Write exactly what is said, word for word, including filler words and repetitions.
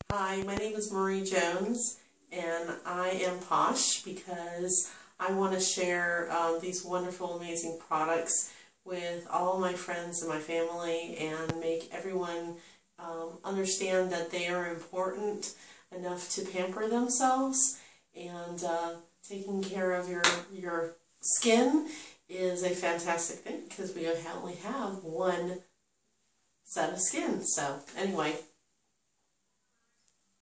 Hi, my name is Marie Jones, and I am Posh because I want to share um, these wonderful, amazing products with all my friends and my family and make everyone um, understand that they are important enough to pamper themselves, and uh, taking care of your, your skin is a fantastic thing because we only have one set of skin. So anyway,